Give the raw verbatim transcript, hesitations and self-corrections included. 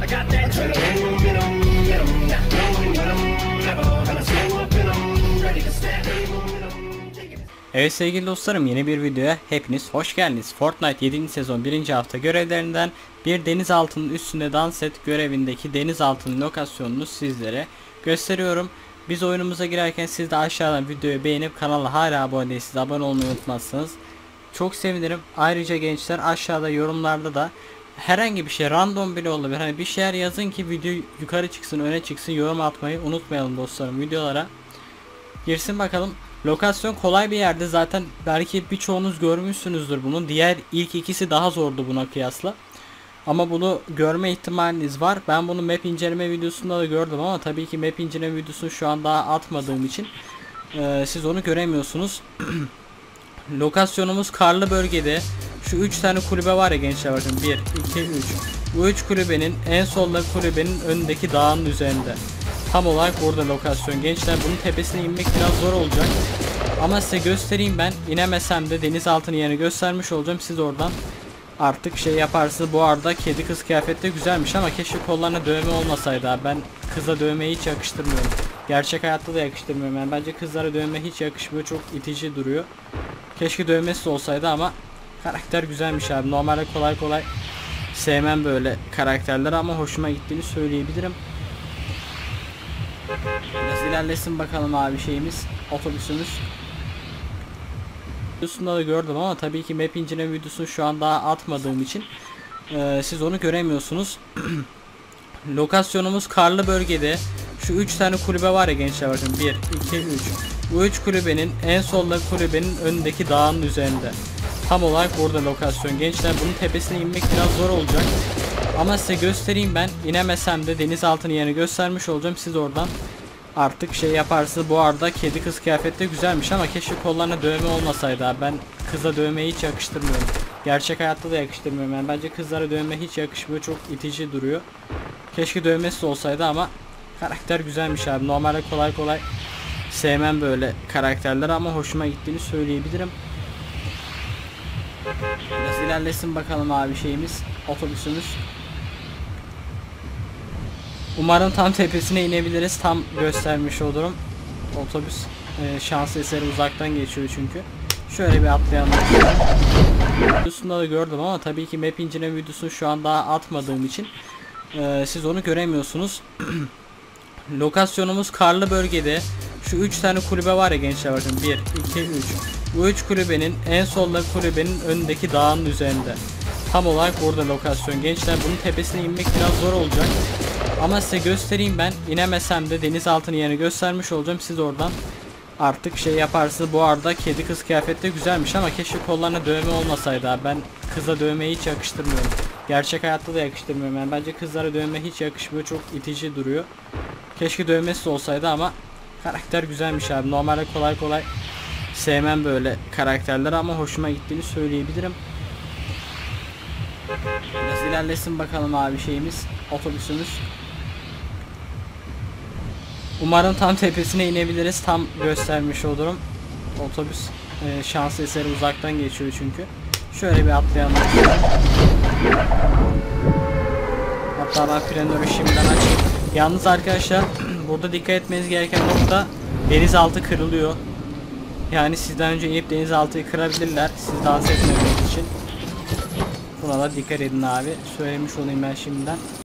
got that adrenaline in 'em, in 'em, not knowing when I'm never gonna slow up in 'em, ready to stand in 'em. Evet sevgili dostlarım, yeni bir videoya hepiniz hoş geldiniz. Fortnite yedinci sezon birinci hafta görevlerinden bir denizaltının üstünde dans et görevindeki denizaltının lokasyonunu sizlere gösteriyorum. Biz oyunumuza girerken siz de aşağıdan videoyu beğenip kanala hala abone değilseniz abone olmayı unutmazsınız. Çok sevinirim. Ayrıca gençler, aşağıda yorumlarda da herhangi bir şey, random bile olabilir, hani bir şeyler yazın ki video yukarı çıksın, öne çıksın. Yorum atmayı unutmayalım dostlarım, videolara girsin bakalım. Lokasyon kolay bir yerde, zaten belki birçoğunuz görmüşsünüzdür bunun. Diğer ilk ikisi daha zordu buna kıyasla. Ama bunu görme ihtimaliniz var. Ben bunu map inceleme videosunda da gördüm ama tabii ki map inceleme videosunu şu an daha atmadığım için e, siz onu göremiyorsunuz. Lokasyonumuz karlı bölgede. Şu üç tane kulübe var ya gençler, bakın bir, iki, üç. Bu üç kulübenin en soldaki kulübenin önündeki dağın üzerinde. Tam olarak burada lokasyon gençler. Bunun tepesine inmek biraz zor olacak. Ama size göstereyim ben. İnemesem de denizaltının yerini göstermiş olacağım. Siz oradan artık şey yaparsınız. Bu arada kedi kız kıyafette güzelmiş ama keşke kollarına dövme olmasaydı abi. Ben kıza dövmeyi hiç yakıştırmıyorum. Gerçek hayatta da yakıştırmıyorum. Yani bence kızlara dövme hiç yakışmıyor. Çok itici duruyor. Keşke dövmesi olsaydı ama karakter güzelmiş abi. Normalde kolay kolay sevmem böyle karakterler ama hoşuma gittiğini söyleyebilirim. Biraz ilerlesin bakalım abi şeyimiz, otobüsümüz. Videosunda da gördüm ama tabii ki map inceleme videosunu şu an daha atmadığım için e, siz onu göremiyorsunuz. Lokasyonumuz karlı bölgede. Şu üç tane kulübe var ya gençler, bakın bir, iki, üç. Bu üç kulübenin en soldaki kulübenin önündeki dağın üzerinde. Tam olarak burada lokasyon gençler. Bunun tepesine inmek biraz zor olacak. Ama size göstereyim ben. İnemesem de denizaltının yerini göstermiş olacağım. Siz oradan artık şey yaparsınız. Bu arada kedi kız kıyafette güzelmiş ama keşke kollarına dövme olmasaydı abi. Ben kıza dövmeyi hiç yakıştırmıyorum. Gerçek hayatta da yakıştırmıyorum. Yani bence kızlara dövme hiç yakışmıyor. Çok itici duruyor. Keşke dövmesi olsaydı ama karakter güzelmiş abi. Normalde kolay kolay sevmem böyle karakterler ama hoşuma gittiğini söyleyebilirim. Biraz ilerlesin bakalım abi şeyimiz, otobüsümüz. Umarım tam tepesine inebiliriz. Tam göstermiş olurum. Otobüs e, şans eseri uzaktan geçiyor çünkü. Şöyle bir atlayalım. Videosunda da gördüm ama tabii ki map inceleme videosunu şu an daha atmadığım için e, siz onu göremiyorsunuz. Lokasyonumuz karlı bölgede. Şu üç tane kulübe var ya gençler, bakın bir, iki, üç. Bu üç kulübenin en soldaki kulübenin önündeki dağın üzerinde. Tam olarak burada lokasyon gençler. Bunun tepesine inmek biraz zor olacak. Ama size göstereyim ben. İnemesem de denizaltının yerini göstermiş olacağım. Siz oradan artık şey yaparsınız. Bu arada kedi kız kıyafette güzelmiş ama keşke kollarına dövme olmasaydı abi. Ben kıza dövmeyi hiç yakıştırmıyorum. Gerçek hayatta da yakıştırmıyorum. Yani bence kızlara dövme hiç yakışmıyor. Çok itici duruyor. Keşke dövmesi olsaydı ama karakter güzelmiş abi. Normalde kolay kolay sevmem böyle karakterler ama hoşuma gittiğini söyleyebilirim. Biraz ilerlesin bakalım abi şeyimiz, otobüsümüz. Umarım tam tepesine inebiliriz. Tam göstermiş olurum. Otobüs e, şans eseri uzaktan geçiyor çünkü. Şöyle bir atlayalım. Hatta ben frenörü şimdiden açayım. Yalnız arkadaşlar burada dikkat etmeniz gereken nokta, denizaltı kırılıyor. Yani sizden önce inip denizaltıyı kırabilirler siz dans etmediğiniz için. Buna da dikkat edin abi. Söylemiş olayım ben şimdiden.